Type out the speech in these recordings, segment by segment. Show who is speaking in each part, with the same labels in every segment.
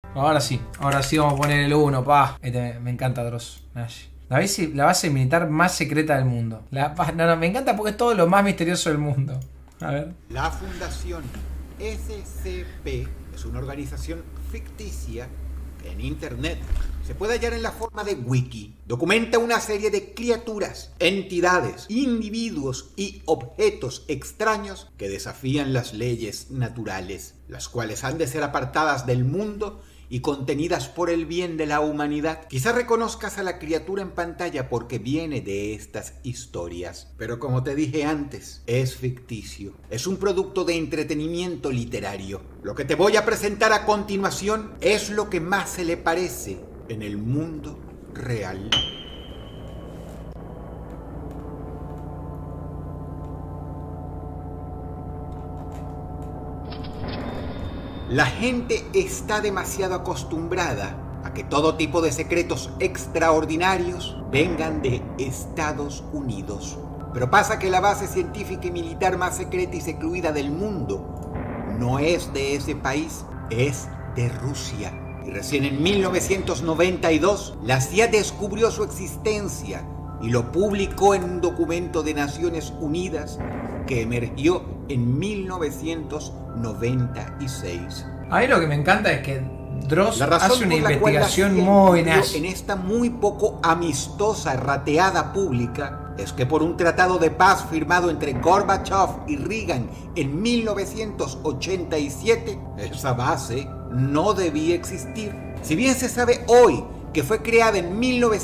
Speaker 1: Ahora sí vamos a poner el 1, pa. Me encanta Dross Nash. La base militar más secreta del mundo. No, me encanta porque es todo lo más misterioso del mundo. A ver.
Speaker 2: La Fundación SCP es una organización ficticia en internet. Se puede hallar en la forma de wiki. Documenta una serie de criaturas, entidades, individuos y objetos extraños que desafían las leyes naturales, las cuales han de ser apartadas del mundo y contenidas por el bien de la humanidad. Quizás reconozcas a la criatura en pantalla porque viene de estas historias. Pero como te dije antes, es ficticio. Es un producto de entretenimiento literario. Lo que te voy a presentar a continuación es lo que más se le parece en el mundo real. La gente está demasiado acostumbrada a que todo tipo de secretos extraordinarios vengan de Estados Unidos. Pero pasa que la base científica y militar más secreta y secluida del mundo no es de ese país, es de Rusia. Y recién en 1992 la CIA descubrió su existencia y lo publicó en un documento de Naciones Unidas que emergió en 1996.
Speaker 1: A mí lo que me encanta es que Dross hace una investigación muy nazi.
Speaker 2: En esta muy poco amistosa rateada pública es que por un tratado de paz firmado entre Gorbachev y Reagan en 1987, esa base no debía existir. Si bien se sabe hoy que fue creada en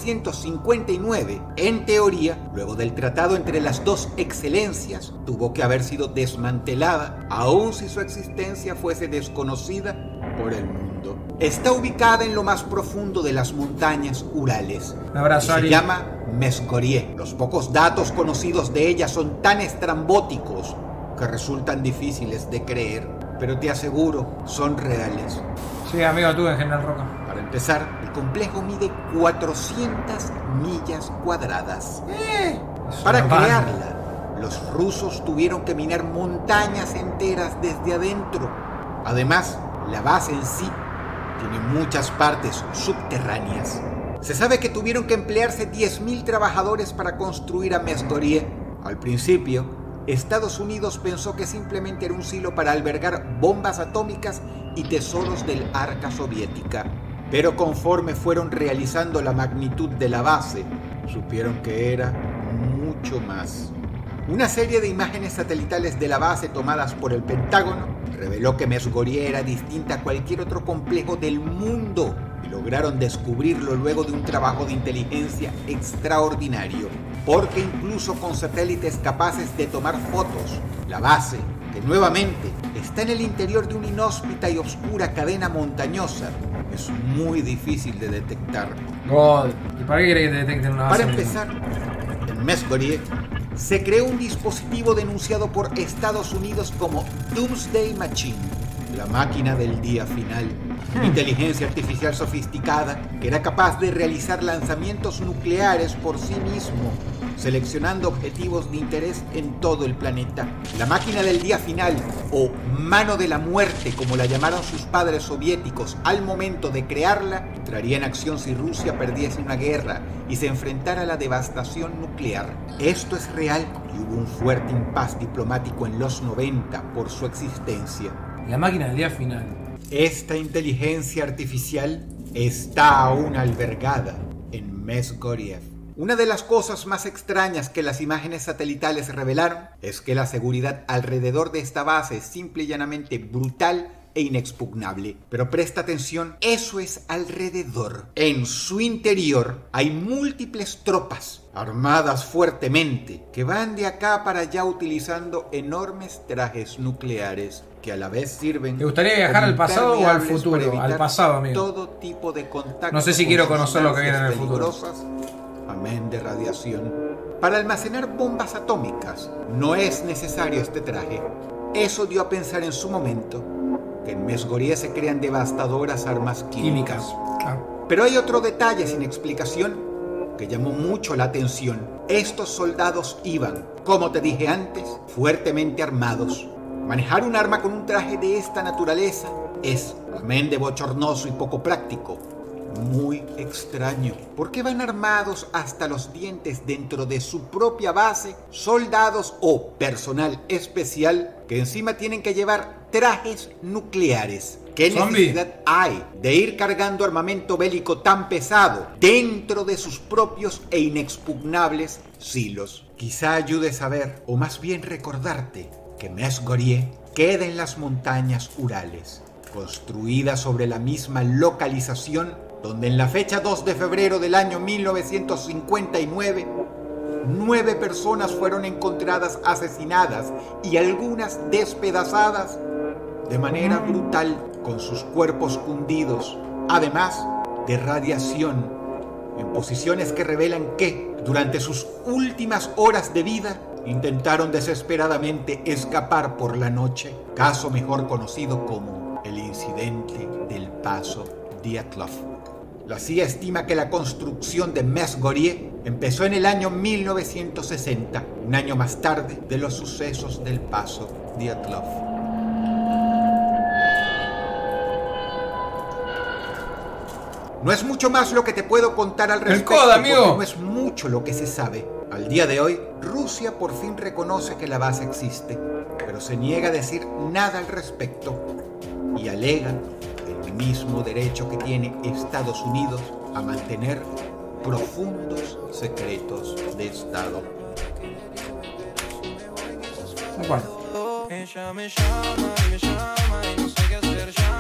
Speaker 2: 1959, en teoría, luego del tratado entre las dos excelencias, tuvo que haber sido desmantelada, aun si su existencia fuese desconocida por el mundo. Está ubicada en lo más profundo de las montañas Urales.
Speaker 1: Un abrazo,
Speaker 2: Se llama Mesgorie. Los pocos datos conocidos de ella son tan estrambóticos que resultan difíciles de creer, pero te aseguro, son reales.
Speaker 1: Sí, amigo, tú en General Roca.
Speaker 2: Para empezar, el complejo mide 400 millas cuadradas. Para crearla, los rusos tuvieron que minar montañas enteras desde adentro. Además, la base en sí tiene muchas partes subterráneas. Se sabe que tuvieron que emplearse 10.000 trabajadores para construir a Mesgorie. Al principio, Estados Unidos pensó que simplemente era un silo para albergar bombas atómicas y tesoros del arca soviética. Pero conforme fueron realizando la magnitud de la base, supieron que era mucho más. Una serie de imágenes satelitales de la base tomadas por el Pentágono reveló que Mesgorie era distinta a cualquier otro complejo del mundo y lograron descubrirlo luego de un trabajo de inteligencia extraordinario, porque incluso con satélites capaces de tomar fotos, la base, que nuevamente está en el interior de una inhóspita y oscura cadena montañosa, es muy difícil de detectar.
Speaker 1: God. ¿Y para qué quiere que detecten una base?
Speaker 2: Para empezar, en Mesgorie se creó un dispositivo denunciado por Estados Unidos como Doomsday Machine, la máquina del día final. Una inteligencia artificial sofisticada que era capaz de realizar lanzamientos nucleares por sí mismo, seleccionando objetivos de interés en todo el planeta. La máquina del día final, o mano de la muerte como la llamaron sus padres soviéticos al momento de crearla, entraría en acción si Rusia perdiese una guerra y se enfrentara a la devastación nuclear. Esto es real y hubo un fuerte impasse diplomático en los 90 por su existencia.
Speaker 1: La máquina del día final.
Speaker 2: Esta inteligencia artificial está aún albergada en Mesgorie. Una de las cosas más extrañas que las imágenes satelitales revelaron es que la seguridad alrededor de esta base es simple y llanamente brutal e inexpugnable. Pero presta atención, eso es alrededor. En su interior hay múltiples tropas armadas fuertemente que van de acá para allá utilizando enormes trajes nucleares que a la vez sirven.
Speaker 1: ¿Te gustaría viajar al pasado o al futuro? Al pasado, amigo.
Speaker 2: Todo tipo de contacto.
Speaker 1: No sé si quiero conocer lo que viene en el futuro.
Speaker 2: Amén de radiación. Para almacenar bombas atómicas no es necesario este traje. Eso dio a pensar en su momento que en Mesgorie se crean devastadoras armas químicas.
Speaker 1: Claro.
Speaker 2: Pero hay otro detalle sin explicación que llamó mucho la atención. Estos soldados iban, como te dije antes, fuertemente armados. Manejar un arma con un traje de esta naturaleza Es, amén de bochornoso y poco práctico, muy extraño. ¿Por qué van armados hasta los dientes dentro de su propia base soldados o personal especial que encima tienen que llevar trajes nucleares? ¿Qué necesidad hay de ir cargando armamento bélico tan pesado dentro de sus propios e inexpugnables silos? Quizá ayude a saber, o más bien recordarte, que Mesgorje queda en las montañas Urales, construida sobre la misma localización donde en la fecha 2 de febrero del año 1959, 9 personas fueron encontradas asesinadas y algunas despedazadas de manera brutal, con sus cuerpos hundidos, además de radiación, en posiciones que revelan que, durante sus últimas horas de vida, intentaron desesperadamente escapar por la noche, caso mejor conocido como el incidente del Paso Dyatlov. La CIA estima que la construcción de Mesgorje empezó en el año 1960, un año más tarde de los sucesos del Paso Dyatlov. No es mucho más lo que te puedo contar al respecto,
Speaker 1: amigo.
Speaker 2: No es mucho lo que se sabe. Al día de hoy, Rusia por fin reconoce que la base existe, pero se niega a decir nada al respecto y alega el mismo derecho que tiene Estados Unidos a mantener profundos secretos de Estado.
Speaker 1: Bueno.